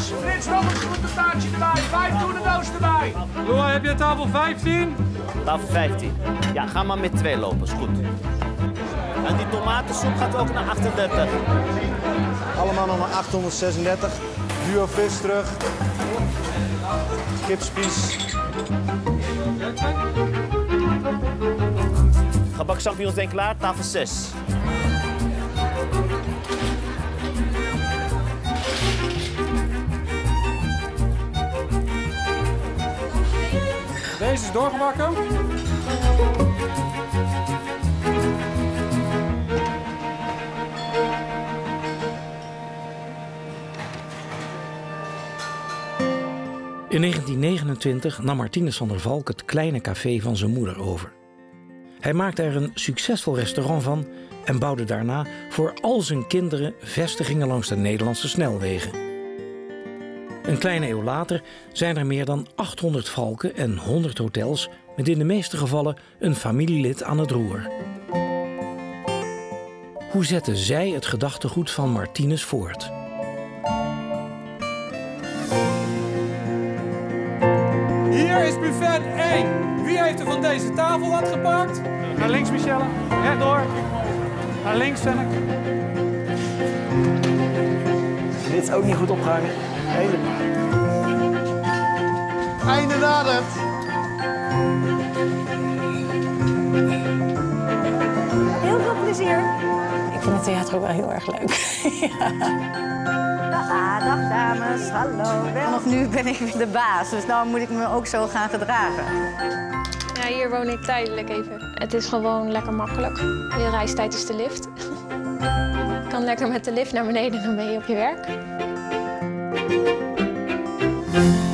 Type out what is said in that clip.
Frits, nog een groentetaartje erbij. 5 toerno's erbij. Loa, heb je tafel 15? Tafel 15. Ja, ga maar met 2 lopen, is goed. En die tomatensoep gaat ook naar 38. Allemaal nog maar 836. Duo vis terug. Kipspies. Gebak champignons zijn klaar, tafel 6. Deze is doorgebakken. In 1929 nam Martinus van der Valk het kleine café van zijn moeder over. Hij maakte er een succesvol restaurant van en bouwde daarna voor al zijn kinderen vestigingen langs de Nederlandse snelwegen. Een kleine eeuw later zijn er meer dan 800 valken en 100 hotels met in de meeste gevallen een familielid aan het roer. Hoe zetten zij het gedachtegoed van Martinus voort? Hier is buffet 1. Wie heeft er van deze tafel wat gepakt? Naar links, Michelle. Rechtdoor. Naar links, Senneke. Dit is ook niet goed opgehangen. Einde nadert. Heel veel plezier. Ik vind het theater ook wel heel erg leuk. Ja. Dag dames, hallo. Vanaf nu ben ik weer de baas, dus nou moet ik me ook zo gaan gedragen. Ja, hier woon ik tijdelijk even. Het is gewoon lekker makkelijk. Je reistijd is de lift. Je kan lekker met de lift naar beneden en dan ben je op je werk.